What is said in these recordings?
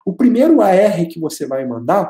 O primeiro AR que você vai mandar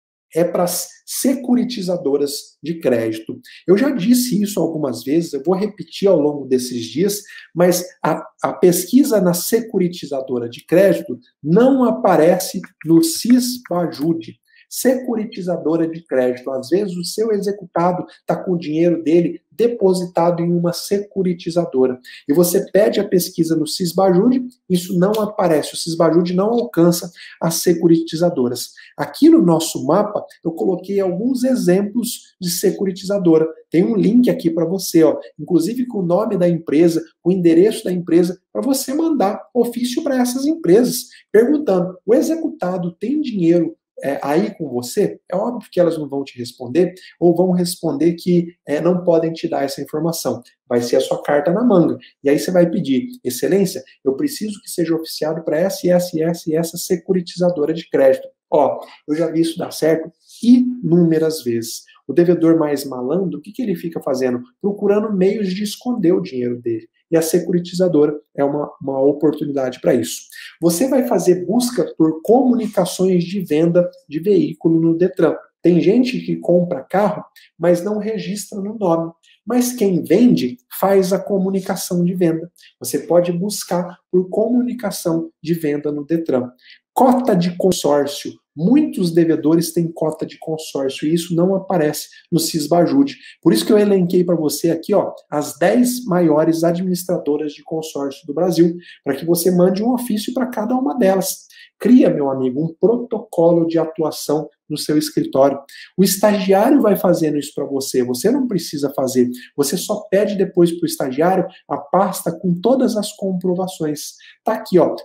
é para as securitizadoras de crédito. Eu já disse isso algumas vezes, eu vou repetir ao longo desses dias, mas a pesquisa na securitizadora de crédito não aparece no Sisbajude. Securitizadora de crédito. Às vezes o seu executado está com o dinheiro dele depositado em uma securitizadora. E você pede a pesquisa no Sisbajude, isso não aparece. O Sisbajude não alcança as securitizadoras. Aqui no nosso mapa, eu coloquei alguns exemplos de securitizadora. Tem um link aqui para você, ó, inclusive com o nome da empresa, o endereço da empresa, para você mandar ofício para essas empresas, perguntando: o executado tem dinheiro aí com você? É óbvio que elas não vão te responder, ou vão responder que não podem te dar essa informação. Vai ser a sua carta na manga. E aí você vai pedir: excelência, eu preciso que seja oficiado para essa securitizadora de crédito. Ó, eu já vi isso dar certo inúmeras vezes. O devedor mais malandro, o que ele fica fazendo? Procurando meios de esconder o dinheiro dele. E a securitizadora é uma oportunidade para isso. Você vai fazer busca por comunicações de venda de veículo no Detran. Tem gente que compra carro, mas não registra no nome. Mas quem vende faz a comunicação de venda. Você pode buscar por comunicação de venda no Detran. Cota de consórcio. Muitos devedores têm cota de consórcio e isso não aparece no Sisbajude. Por isso que eu elenquei para você aqui, ó, as 10 maiores administradoras de consórcio do Brasil, para que você mande um ofício para cada uma delas. Cria, meu amigo, um protocolo de atuação no seu escritório. O estagiário vai fazendo isso para você, você não precisa fazer. Você só pede depois para o estagiário a pasta com todas as comprovações. Tá aqui, ó,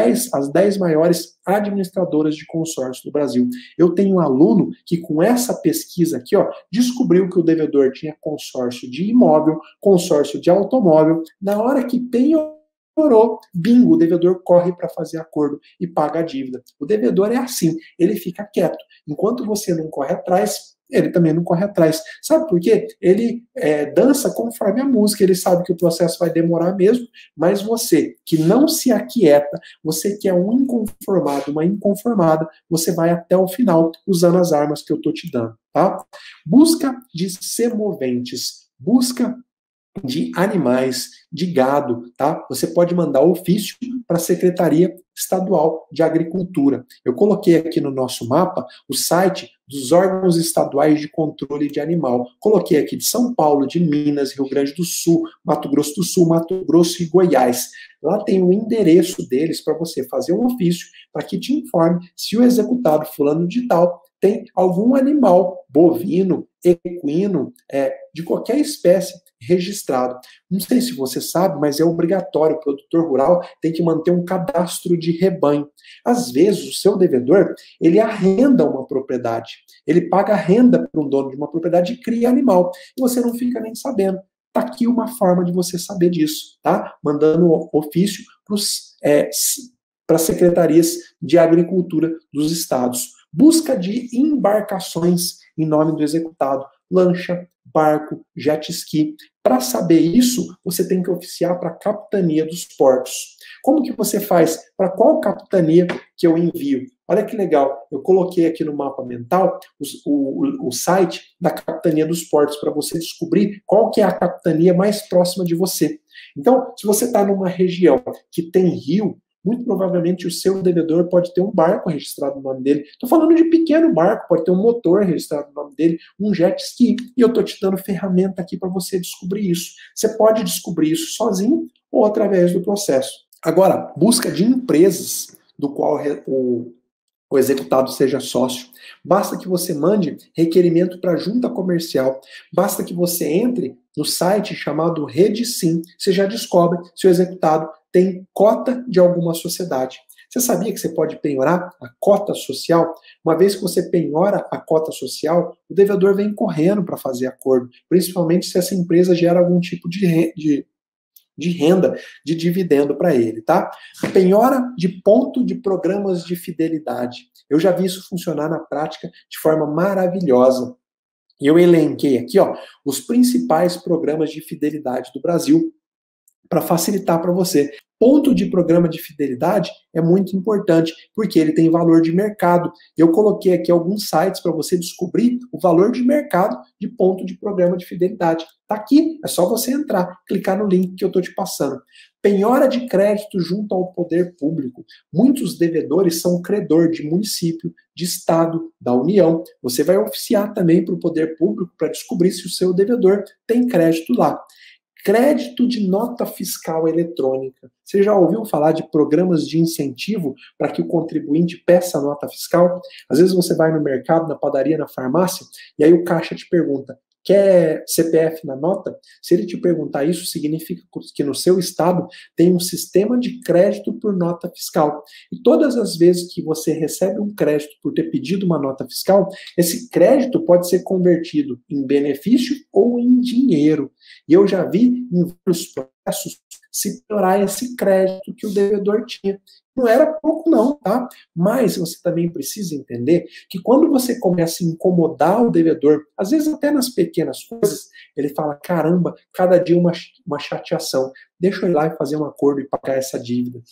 as 10 maiores administradoras de consórcio do Brasil. Eu tenho um aluno que com essa pesquisa aqui, ó, descobriu que o devedor tinha consórcio de imóvel, consórcio de automóvel. Na hora que penhorou, bingo, o devedor corre para fazer acordo e paga a dívida. O devedor é assim, ele fica quieto. Enquanto você não corre atrás, ele também não corre atrás. Sabe por quê? Ele dança conforme a música, ele sabe que o processo vai demorar mesmo, mas você que não se aquieta, você que é um inconformado, uma inconformada, você vai até o final usando as armas que eu estou te dando, tá? Busca de semoventes, busca de animais, de gado, tá? Você pode mandar ofício para a Secretaria Estadual de Agricultura. Eu coloquei aqui no nosso mapa o site dos órgãos estaduais de controle de animal. Coloquei aqui de São Paulo, de Minas, Rio Grande do Sul, Mato Grosso do Sul, Mato Grosso e Goiás. Lá tem o endereço deles para você fazer um ofício para que te informe se o executado fulano de tal tem algum animal bovino, equino, de qualquer espécie registrado. Não sei se você sabe, mas é obrigatório, o produtor rural tem que manter um cadastro de rebanho. Às vezes, o seu devedor, ele arrenda uma propriedade, ele paga renda para um dono de uma propriedade e cria animal, e você não fica nem sabendo. Está aqui uma forma de você saber disso, tá? Mandando ofício para as secretarias de agricultura dos estados. Busca de embarcações em nome do executado, lancha, barco, jet ski. Para saber isso, você tem que oficiar para a Capitania dos Portos. Como que você faz? Para qual capitania que eu envio? Olha que legal, eu coloquei aqui no mapa mental o site da Capitania dos Portos para você descobrir qual que é a capitania mais próxima de você. Então, se você está numa região que tem rio, muito provavelmente o seu devedor pode ter um barco registrado no nome dele. Estou falando de pequeno barco, pode ter um motor registrado no nome dele, um jet ski, e eu estou te dando ferramenta aqui para você descobrir isso. Você pode descobrir isso sozinho ou através do processo. Agora, busca de empresas do qual o executado seja sócio. Basta que você mande requerimento para a junta comercial. Basta que você entre no site chamado Rede Sim. Você já descobre se o executado tem cota de alguma sociedade. Você sabia que você pode penhorar a cota social? Uma vez que você penhora a cota social, o devedor vem correndo para fazer acordo, principalmente se essa empresa gera algum tipo de renda, de dividendo para ele, tá? Penhora de ponto de programas de fidelidade. Eu já vi isso funcionar na prática de forma maravilhosa. E eu elenquei aqui, ó, os principais programas de fidelidade do Brasil para facilitar para você. Ponto de programa de fidelidade é muito importante, porque ele tem valor de mercado. Eu coloquei aqui alguns sites para você descobrir o valor de mercado de ponto de programa de fidelidade. Está aqui, é só você entrar, clicar no link que eu estou te passando. Penhora de crédito junto ao poder público. Muitos devedores são credor de município, de estado, da União. Você vai oficiar também para o poder público para descobrir se o seu devedor tem crédito lá. Crédito de nota fiscal eletrônica. Você já ouviu falar de programas de incentivo para que o contribuinte peça a nota fiscal? Às vezes você vai no mercado, na padaria, na farmácia, e aí o caixa te pergunta: quer CPF na nota? Se ele te perguntar isso, significa que no seu estado tem um sistema de crédito por nota fiscal. E todas as vezes que você recebe um crédito por ter pedido uma nota fiscal, esse crédito pode ser convertido em benefício ou em dinheiro. E eu já vi em vários processos se piorar esse crédito que o devedor tinha. Não era pouco não, tá? Mas você também precisa entender que quando você começa a incomodar o devedor, às vezes até nas pequenas coisas, ele fala: caramba, cada dia uma chateação. Deixa eu ir lá e fazer um acordo e pagar essa dívida.